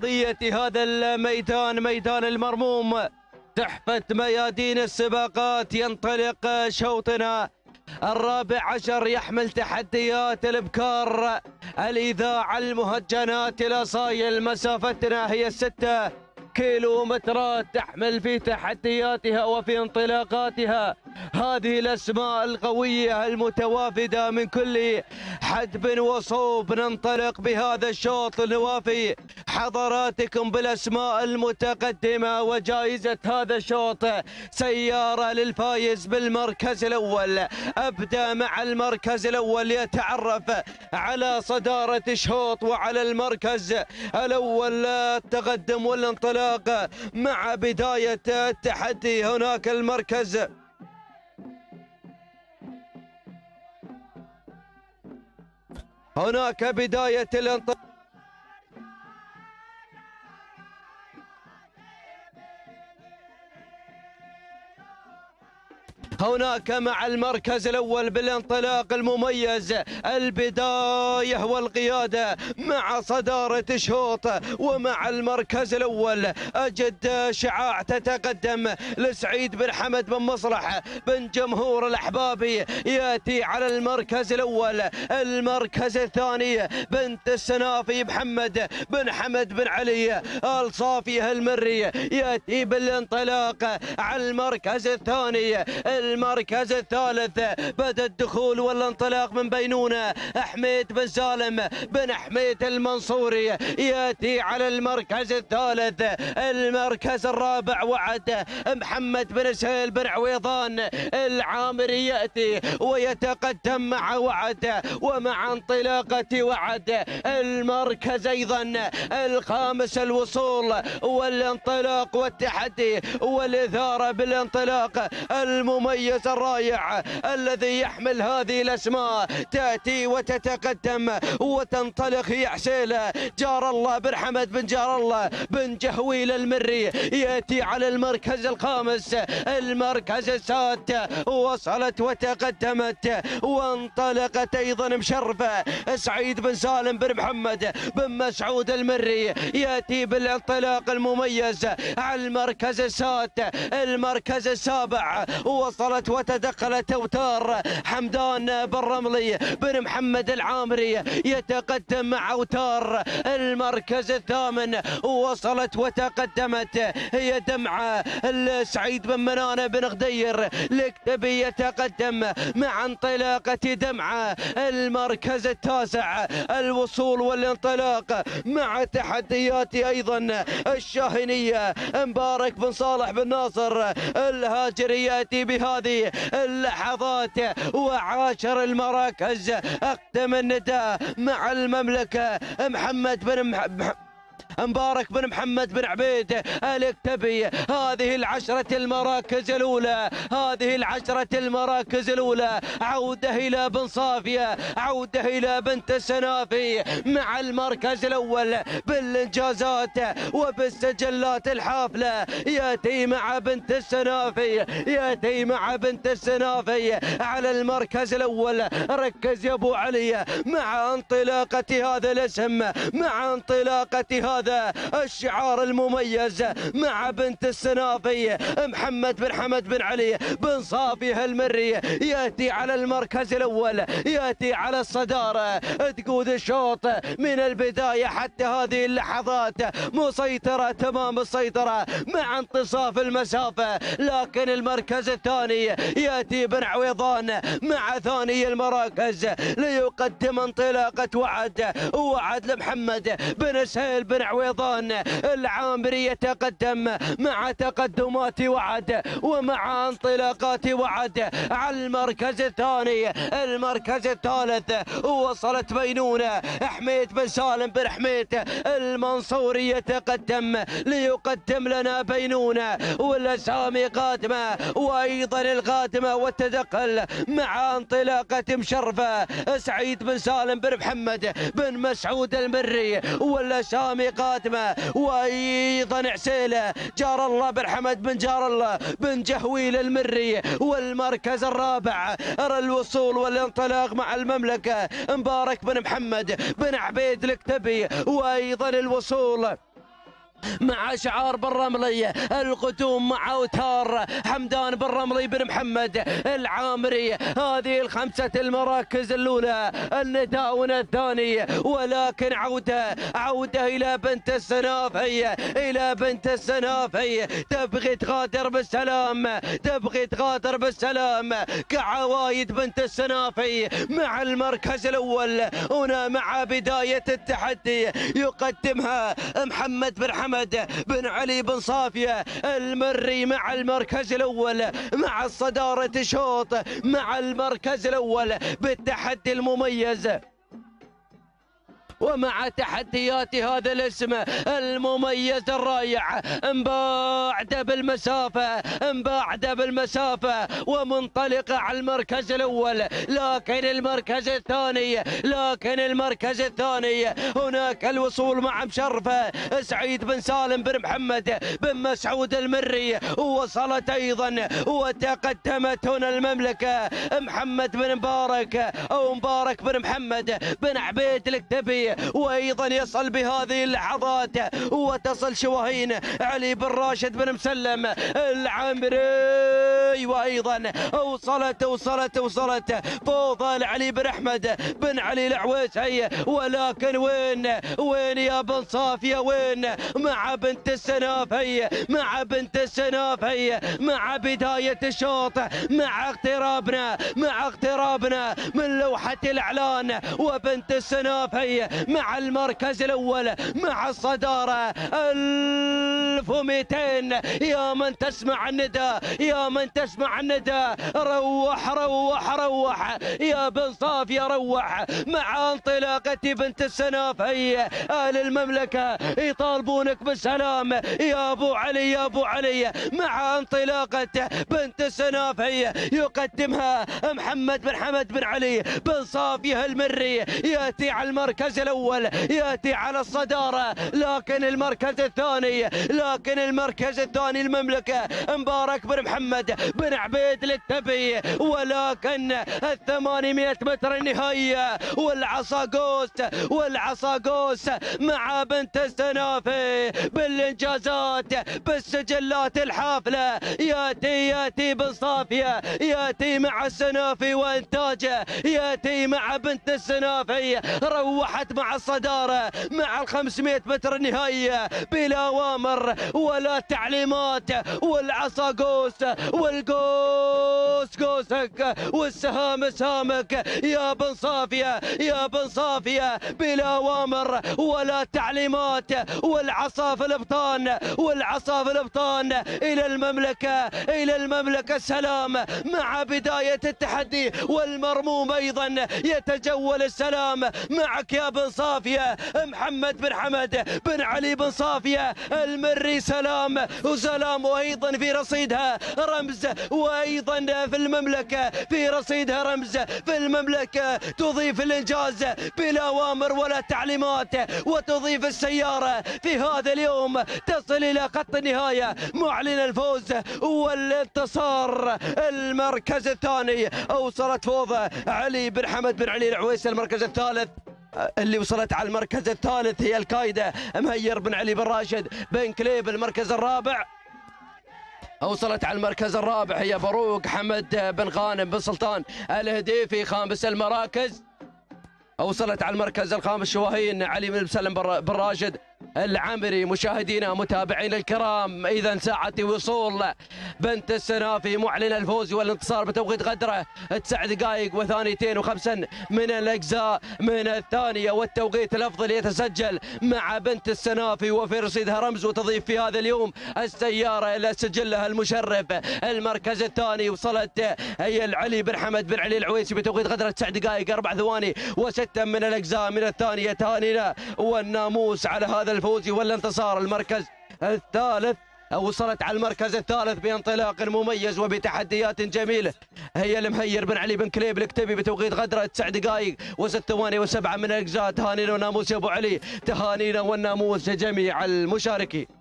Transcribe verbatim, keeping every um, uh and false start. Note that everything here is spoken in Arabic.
أرضية هذا الميدان، ميدان المرموم، تحفة ميادين السباقات. ينطلق شوطنا الرابع عشر يحمل تحديات الابكار، الاذاعه، المهجنات، الاصايل. مسافتنا هي ستة كيلو مترات، تحمل في تحدياتها وفي انطلاقاتها هذه الاسماء القويه المتوافده من كل حدب وصوب. ننطلق بهذا الشوط لنوافي حضراتكم بالاسماء المتقدمه، وجائزه هذا الشوط سياره للفايز بالمركز الاول. ابدا مع المركز الاول، يتعرف على صداره الشوط وعلى المركز الاول. التقدم والانطلاق مع بدايه التحدي. هناك المركز هناك بدايه الانطلاق هناك مع المركز الأول بالانطلاق المميز، البداية والقيادة مع صدارة الشوط. ومع المركز الأول أجد شعاع تتقدم لسعيد بن حمد بن مصلح بن جمهور الأحبابي، يأتي على المركز الأول. المركز الثاني بنت السنافي محمد بن حمد بن علي آل صافية المري، يأتي بالانطلاق على المركز الثاني. المركز الثالث بدا الدخول والانطلاق من بينونه حميد بن سالم بن حميد المنصوري، ياتي على المركز الثالث. المركز الرابع وعد محمد بن سهيل بن عويضان العامري، ياتي ويتقدم مع وعد ومع انطلاقه وعد. المركز ايضا الخامس الوصول والانطلاق والتحدي والاثاره بالانطلاق المميز الرائع الذي يحمل هذه الاسماء. تاتي وتتقدم وتنطلق هي حسيله جار الله بن حمد بن جار الله بن جهويل المري، ياتي على المركز الخامس. المركز السادس وصلت وتقدمت وانطلقت ايضا مشرفه سعيد بن سالم بن محمد بن مسعود المري، ياتي بالانطلاق المميز على المركز السادس. المركز السابع وصلت وتدخلت اوتار حمدان بن رملي بن محمد العامري، يتقدم مع اوتار. المركز الثامن وصلت وتقدمت هي دمعه سعيد بن منانه بن غدير الكتبي، يتقدم مع انطلاقه دمعه. المركز التاسع الوصول والانطلاق مع تحديات ايضا الشاهنيه مبارك بن صالح بن ناصر الهاجري، ياتي بهذه اللحظات وعاشر المراكز. اختم النداء مع المملكه محمد بن مح... مبارك بن محمد بن عبيد الكتبي. هذه العشرة المراكز الأولى، هذه العشرة المراكز الأولى. عودة إلى بن صافية، عودة إلى بنت السنافي مع المركز الأول بالإنجازات وبالسجلات الحافلة. يأتي مع بنت السنافي، يأتي مع بنت السنافي على المركز الأول. ركز يا أبو علي مع انطلاقة هذا الاسم، مع انطلاقة هذا الشعار المميز مع بنت السنافي محمد بن حمد بن علي بن صافي المري، ياتي على المركز الاول، ياتي على الصداره. تقود الشوط من البدايه حتى هذه اللحظات مسيطره تمام السيطره مع انتصاف المسافه. لكن المركز الثاني ياتي بن عويضان مع ثاني المراكز ليقدم انطلاقه وعد وعد لمحمد بن سهيل بن عويضان العامري، يتقدم مع تقدمات وعد ومع انطلاقات وعد على المركز الثاني. المركز الثالث وصلت بينونه حميد بن سالم بن حميد المنصوري، يتقدم ليقدم لنا بينونه والاسامي قادمه وايضا القادمه والتدخل مع انطلاقه مشرفه سعيد بن سالم بن محمد بن مسعود المري والاسامي قادمه وايضا عسيله جار الله بن حمد بن جار الله بن جهويل المري. والمركز الرابع ارى الوصول والانطلاق مع المملكه مبارك بن محمد بن عبيد الكتبي وايضا الوصول مع شعار بن رملي، القدوم مع اوتار حمدان بن رملي بن محمد العامري. هذه الخمسة المراكز الأولى، النداون الثاني، ولكن عودة عودة إلى بنت السنافي، إلى بنت السنافي تبغي تغادر بالسلام، تبغي تغادر بالسلام كعوايد بنت السنافي مع المركز الأول. هنا مع بداية التحدي يقدمها محمد بن حمد بن علي بن صافية المري مع المركز الأول، مع الصدارة شوط مع المركز الأول بالتحدي المميز ومع تحديات هذا الاسم المميز الرائع. مباعدة بالمسافة، مباعدة بالمسافة ومنطلقة على المركز الأول، لكن المركز الثاني، لكن المركز الثاني هناك الوصول مع مشرفة سعيد بن سالم بن محمد بن مسعود المري، وصلت أيضا وتقدمت هنا المملكة محمد بن مبارك أو مبارك بن محمد بن عبيد الكتبي، وايضا يصل بهذه اللحظات وتصل شواهين علي بن راشد بن مسلم العامري، وايضا وصلت وصلت وصلت فوضى علي بن احمد بن علي العويسي. ولكن وين وين يا بن صافيه، وين مع بنت السنافي، مع بنت السنافي مع بدايه الشوط، مع اقترابنا مع اقترابنا من لوحه الاعلان، وبنت السنافي مع المركز الأول مع الصدارة ألف ومئتين. يا من تسمع الندى، يا من تسمع الندى، روح روح روح يا بن صافية، روح مع انطلاقة بنت السنافي. أهل المملكة يطالبونك بالسلام يا أبو علي، يا أبو علي مع انطلاقة بنت السنافي يقدمها محمد بن حمد بن علي بن صافية المري، يأتي على المركز الأول، يأتي على الصدارة. لكن المركز الثاني، لكن المركز الثاني المملكة مبارك بن محمد بن عبيد الكتبي. ولكن الثمانمائة متر النهائية والعصاقوس، والعصاقوس مع بنت السنافي بالإنجازات بالسجلات الحافلة. يأتي يأتي بن صافية، يأتي مع السنافي وإنتاجه، يأتي مع بنت السنافي، روحت مع الصدارة مع الخمسمائة متر النهائية بلا أوامر ولا تعليمات. والعصاقوس والقوس قوسك والسهام سهامك يا بن صافية، يا بن صافية بلا أوامر ولا تعليمات. والعصا في الابطان، والعصا في الابطان إلى المملكة، إلى المملكة السلام مع بداية التحدي. والمرموم أيضا يتجول السلام معك يا بن صافية محمد بن حمد بن علي بن صافية المري. سلام وسلام، وأيضا في رصيدها رمز، وأيضا في المملكة في رصيدها رمز، في المملكة تضيف الإنجاز بلا أوامر ولا تعليمات، وتضيف السيارة في هذا اليوم تصل إلى خط النهاية معلن الفوز والانتصار. المركز الثاني أوصلت فوضى علي بن حمد بن علي العويسي. المركز الثالث اللي وصلت على المركز الثالث هي الكايدة مهير بن علي بن راشد بن كليب. المركز الرابع وصلت على المركز الرابع هي بروق حمد بن غانم بن سلطان الهديفي. خامس المراكز وصلت على المركز الخامس شواهين علي بن مسلم بن راشد العامري. مشاهدينا متابعينا الكرام، اذا ساعة وصول بنت السنافي معلن الفوز والانتصار بتوقيت غدره تسع دقائق وثانيتين وخمسا من الاجزاء من الثانيه، والتوقيت الافضل يتسجل مع بنت السنافي وفي رصيدها رمز، وتضيف في هذا اليوم السياره الى سجلها المشرف. المركز الثاني وصلت هي العلي بن حمد بن علي العويسي بتوقيت غدره تسع دقائق اربع ثواني وسته من الاجزاء من الثانيه. تهانينا والناموس على هذا الفوز والانتصار. المركز الثالث وصلت على المركز الثالث بانطلاق مميز وبتحديات جميله هي المهير بن علي بن كليب الكتبي بتوقيت غدره تسع دقائق وست ثواني وسبعه من الاجزاء. تهانينا والناموس يا ابو علي، تهانينا والناموس جميع المشاركين.